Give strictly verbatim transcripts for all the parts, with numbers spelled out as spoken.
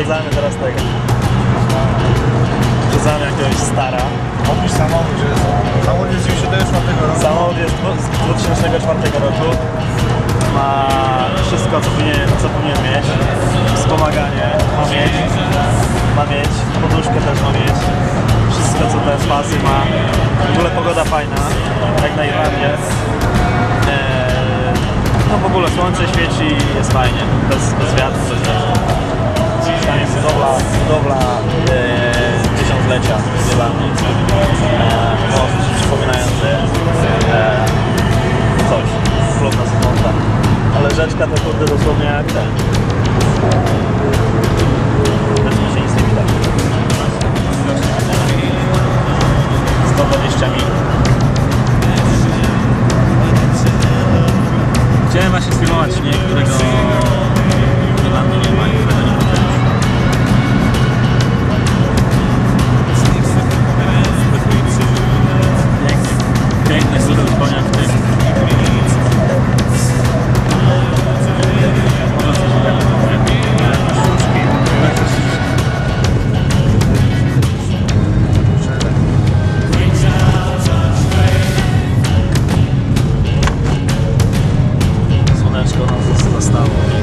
Wsadzamy teraz tego. Wsadzamy jakiegoś stara. Opisz samochód, że jest. Samochód jest z dziewięćdziesiątego czwartego roku. Samochód jest z dwa tysiące czwartego roku. Ma wszystko, co powinien, co powinien mieć. Wspomaganie ma mieć. Ma mieć. Poduszkę też ma mieć. Wszystko, co te pasy ma. W ogóle pogoda fajna. Jak na Irlandię. No w ogóle słońce świeci i jest fajnie. Bez, bez wiatru, bez deszczu. Tam jest budowla, budowla e, tysiąclecia w Irlandii. E, most przypominający e, coś. Klub na Symonta. Ale rzeczka to kurde dosłownie jak ten. Też się nic nie widać. sto dwadzieścia mil. Chciałem właśnie sfilmować śnieg, którego w Irlandii nie ma i którego nie ma. Piękny super koniak w tym. Słoneczko nas zastało.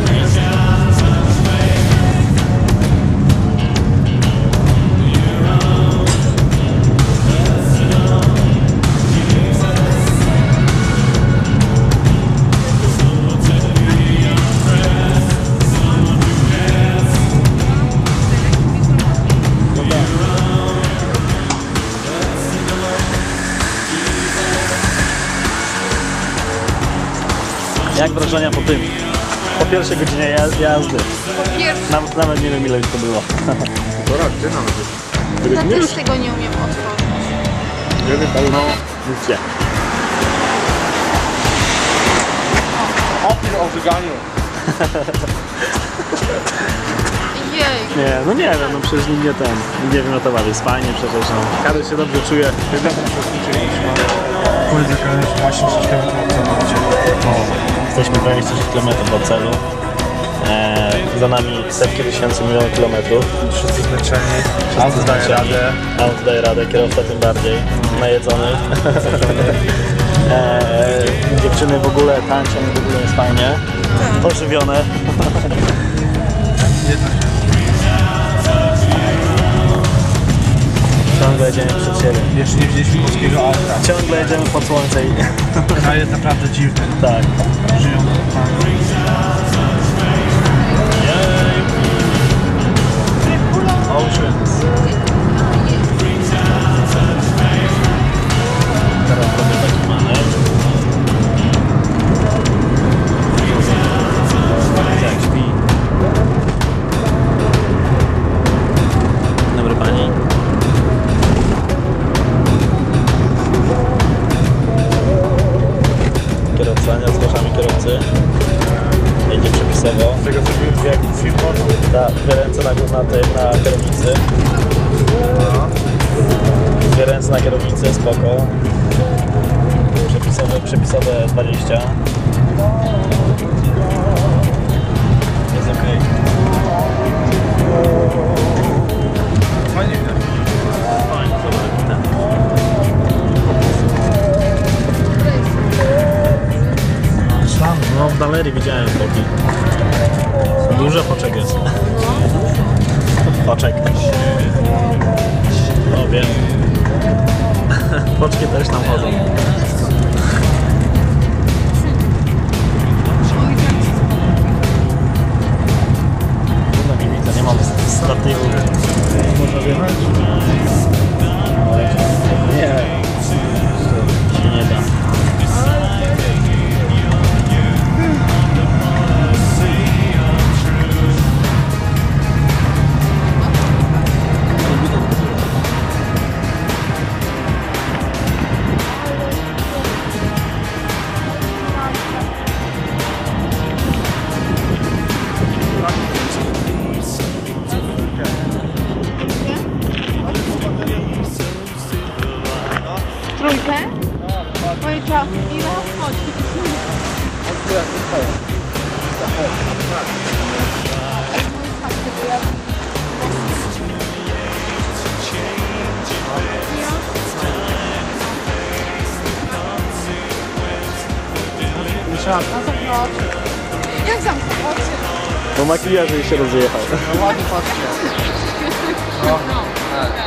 Jak wrażenia po tym? Po pierwszej godzinie jazdy? Po pierwsze. Nawet, nawet nie wiem ile już to było. Dobra, gdzie nawet? Ja też tego nie umiem otworzyć. Nie wiem, ale No, gdzie? opis o wyganiu. Jej. Nie, no nie wiem, no przecież nikt nie ten, nie wymiotowali, jest fajnie przecież, no. Każdy się dobrze czuje. Powiedz, jaka jest dwadzieścia sześć kilometrów od celu. Jesteśmy dwadzieścia sześć kilometrów od celu. Eee, za nami setki tysięcy milionów kilometrów. Wszyscy zmęczeni. Auto daje radę. Auto daje radę, kierowca tym bardziej. Najedzony. eee, dziewczyny w ogóle tańczą, w ogóle jest fajnie. Ożywione. Ciągle jedziemy przed siebie. Jeszcze nie widzieliśmy polskiego auta. Ciągle jedziemy pod słońce i... Kraj jest naprawdę dziwny. tak. Żyją Oceans. Teraz robię taki manewr. Jak śpi. Dobry pani. Kierowca, nie zgłaszamy kierowcy. Jedzie przepisowo. z tego co wiem, jak film porno. Tak, dwie ręce na, na, tej, na kierownicy. Dwie ręce na kierownicy, spoko. Przepisowe, przepisowe dwadzieścia. Jest ok. Fajnie widać. Fajnie, dobra. Tam, no w galerii widziałem boki. Dużo poczek jest. Poczek. No wiem. Poczki też tam chodzą. No nie widzę, nie mam statywu. Można wjechać? Nie. Się nie da. Trójkę? Oj, czas. Ile chodzi? trzeba. Zamknął oczy. Jak zamknął oczy? Bo makijaż jej się rozjechał. No ładnie patrzcie. No. Tak.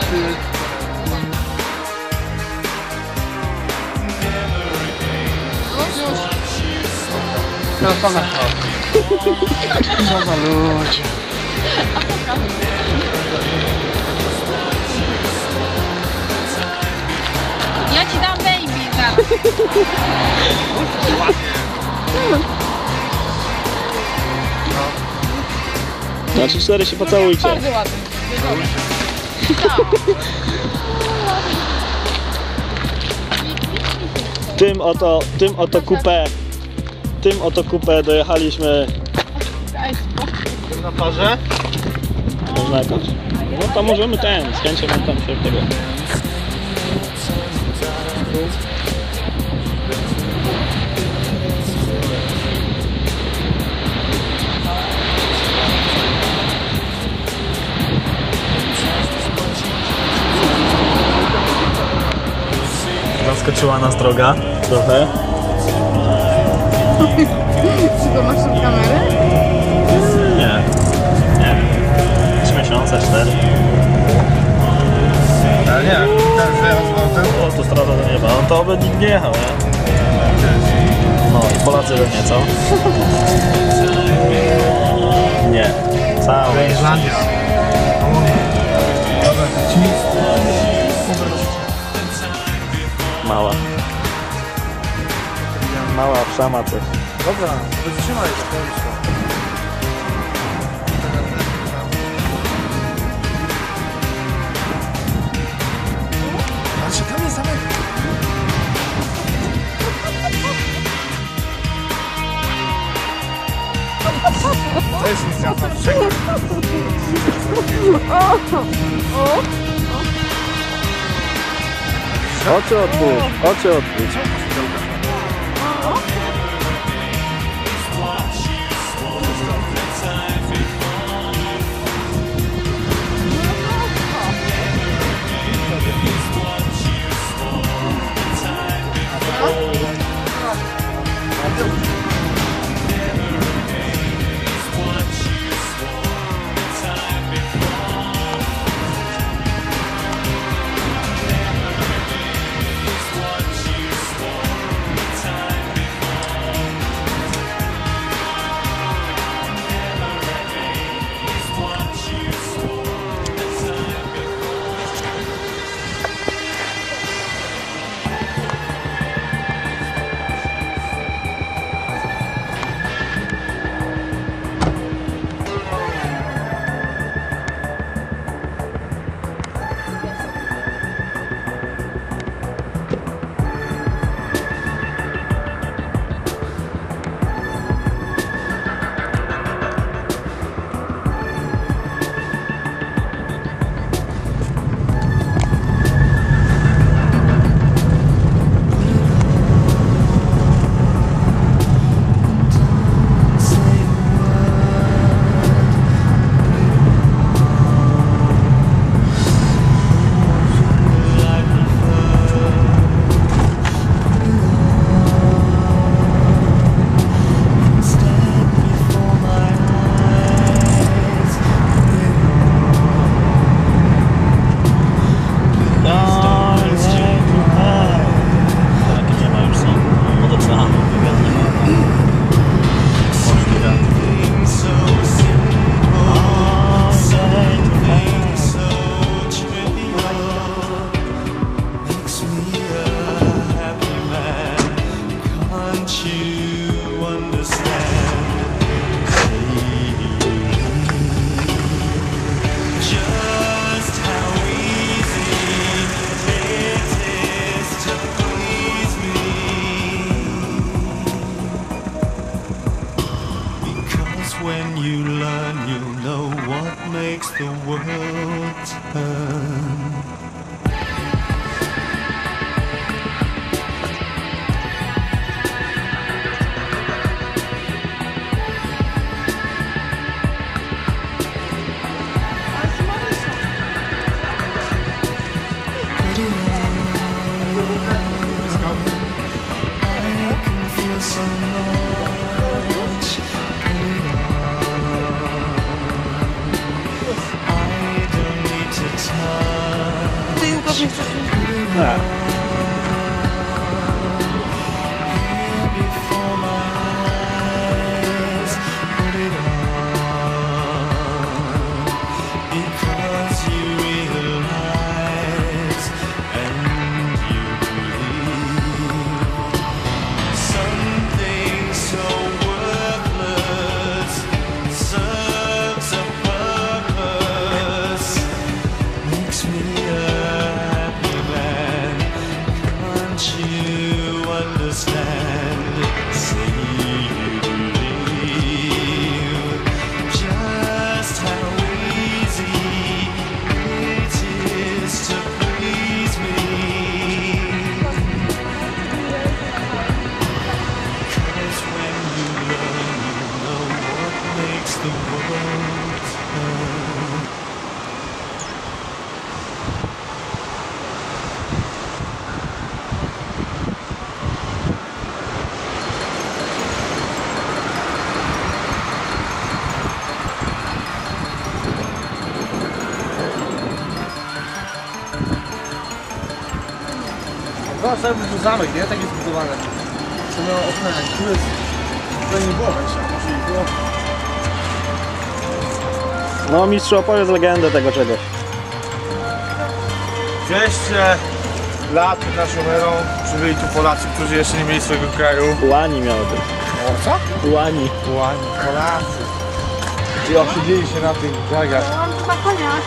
Już, już. Teraz pan na to. Co za ludzie. Ja ci dam baby zaraz. Na trzy cztery się pocałujcie. Bardzo ładny. Tym oto, tym oto kupę, tym oto kupę dojechaliśmy. Na parze? Można jakoś. No to możemy ten, z chęcią tam się tego. Zaskoczyła nas droga trochę. Czy go masz w kamerę? Nie, nie wiem. Trzy miesiące, cztery. Ale nie, ten wyjazd z autem. O, tu strada do nieba. No to oby nikt nie jechał, nie? No i Polacy pewnie, co? Nie. Całe. Irlandia. Dobra, to ci nic. Mała. Mała wszama coś. Dobra, wytrzymaj się, to już to. Ale się tam jest zamek. To jest inicjatywa, czekaj. Oczy otwórz, oczy otwórz. When you learn, you'll know what makes the world turn. I can feel so low. Tak. before my eyes, put it on, because you realize and you believe something so worthless serves a purpose, makes me a happy man. Can't you understand? Say you believe just how easy it is to please me. 'Cause when you learn, you know what makes the world turn. Zobacz, cały był zamek, nie? Tak jest zbudowane. Co miało okna, tu jest... Tutaj nie było wejścia, może i było. No mistrzu, opowiedz legendę tego czegoś. dwieście lat przed naszą erą przybyli tu Polacy, którzy jeszcze nie mieli swojego kraju. Łani miały być. O, co? Łani. Łani, Polacy. I osiedlili się na tych brzegach. Mam tu na koniach.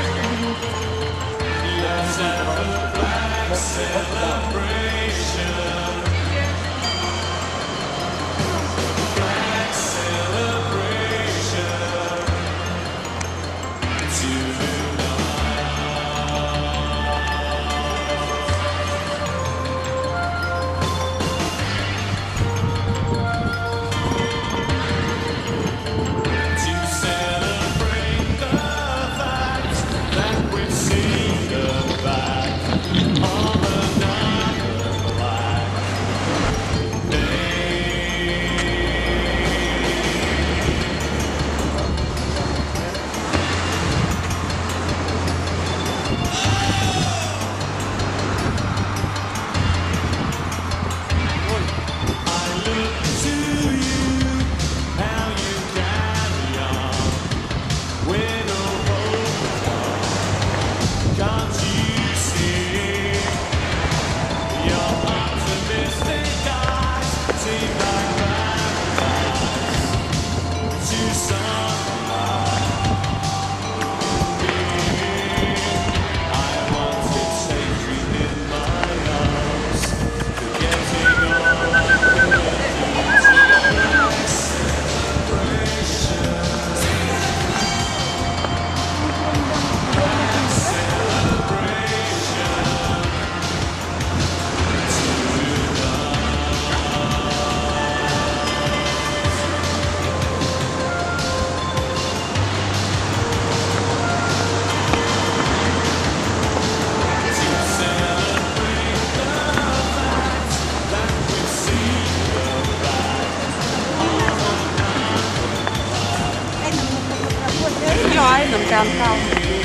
Giỏi, nằm cam không?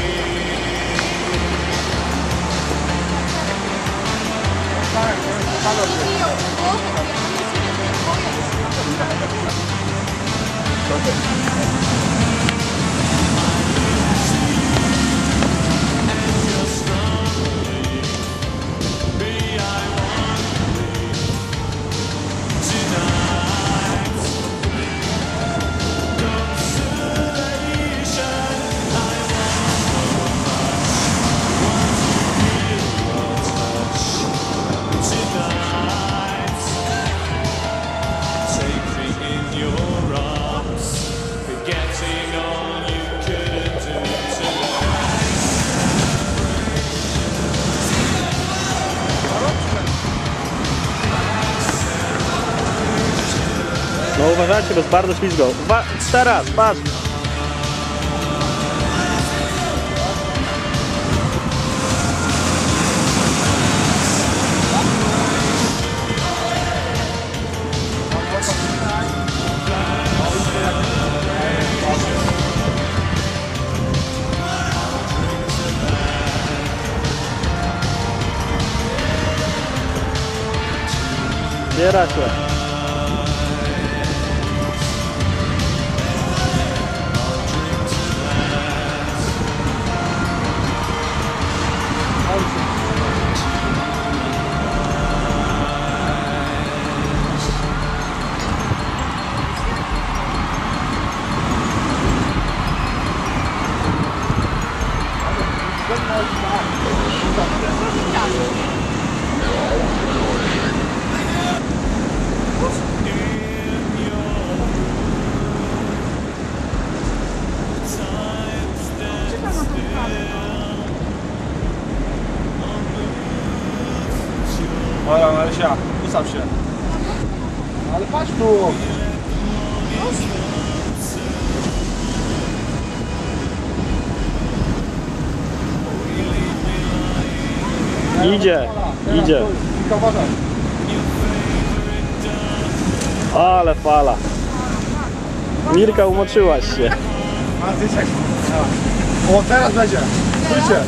No uważajcie, bo jest bardzo ślizgo. Uwa teraz, patrz! bracie. Dobra, Marysia, ustaw się. Ale patrz tu! Idzie, idzie. Ale fala. Mirka, umoczyłaś się. A ty O, teraz będzie. Stójcie.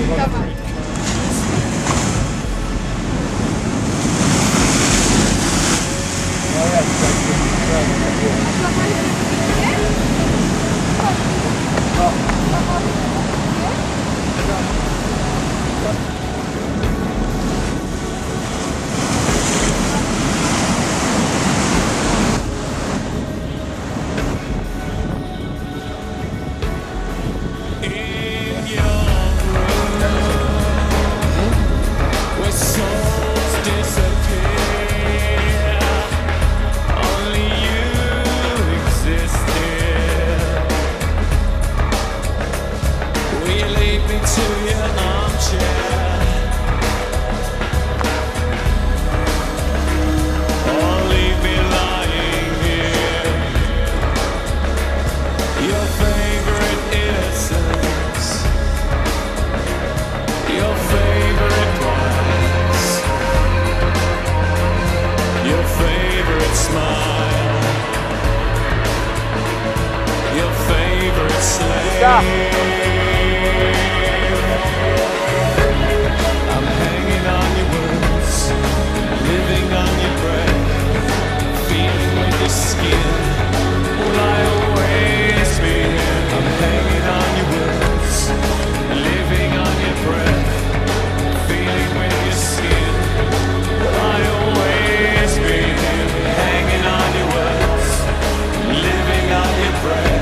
Yeah. I'm hanging on your words, living on your breath, feeling with your skin. Will I always be here? I'm hanging on your words, living on your breath, feeling with your skin. Will I always be here? Hanging on your words, living on your breath.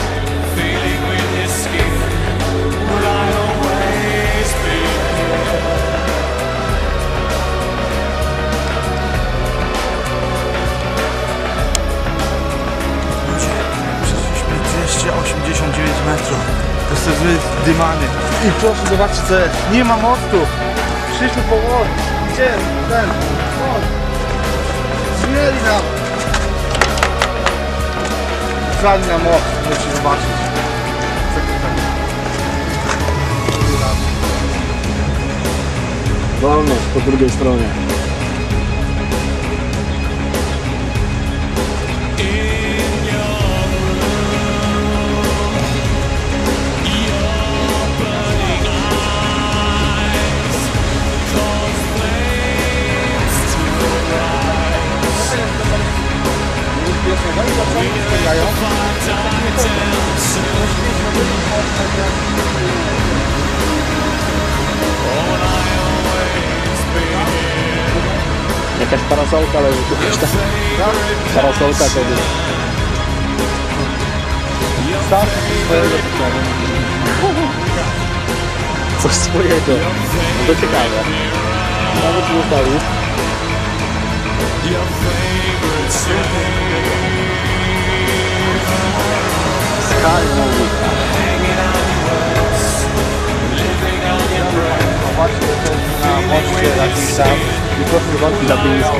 osiemdziesiąt dziewięć metrów. To jest dymany. I proszę zobaczcie co jest. Nie ma mostu. Przyszliśmy powoli. Gdzie ten? Most. Zmieli nam. Wsadzi na most. Musicie zobaczyć. Wolność po drugiej stronie. Jakaś parasolka leży tu gdzieś tam. Parasolka to jest. Coś swojego. To ciekawe. Nawet nie zostawił. Sky mówi. Zobaczcie, to jest na moście jakimś tam. I proszę zobaczyć na blisko.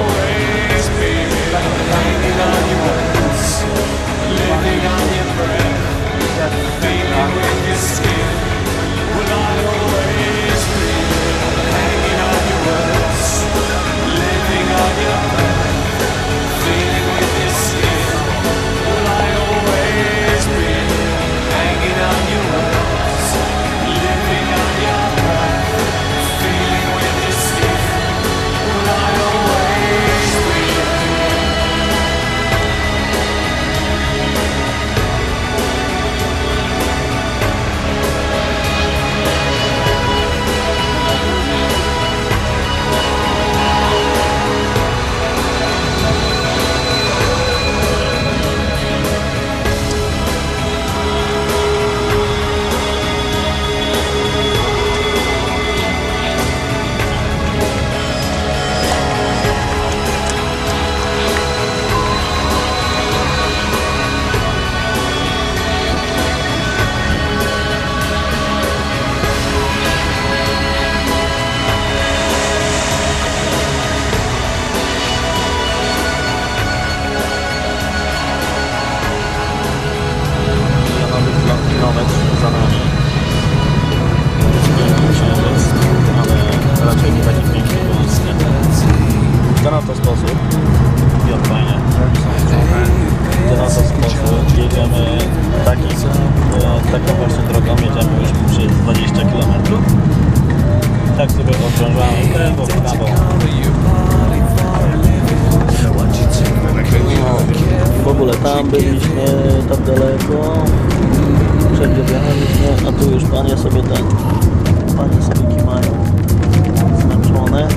tam byliśmy, tam daleko. Przebiegaliśmy, a tu już panie sobie ten, panie sobie kimają zmęczone.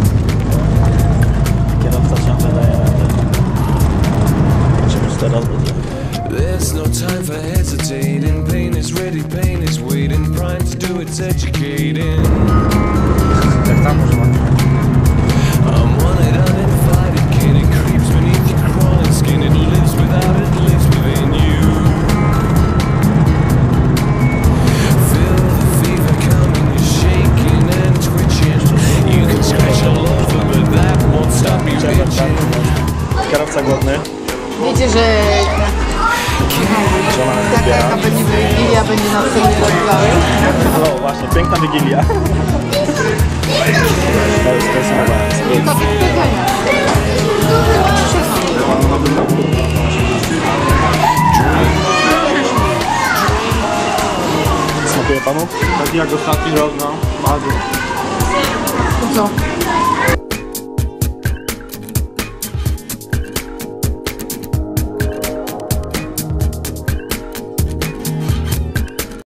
Kierowca ciągle daje radę. Zobaczymy, czy teraz będzie. There's no time for hesitating. Pain is ready, pain is waiting. Prime to do its educating. Tak samo, że mam. I'm wanted, uninvited. Kid, it creeps beneath your crawling skin. It lives without, it lives within you. Feel the fever coming, you're shaking and twitching. You can scratch all over, but that won't stop you bitching. Kierowca głodny. Wiecie, że Żona nas taka zbiera. jaka będzie Wigilia, będzie następny rozdział. O, właśnie, piękna Wigilia. To jest to jest To wypytania. Smakuje panu? Tak jak ostatni rok, no. Bardzo. To co?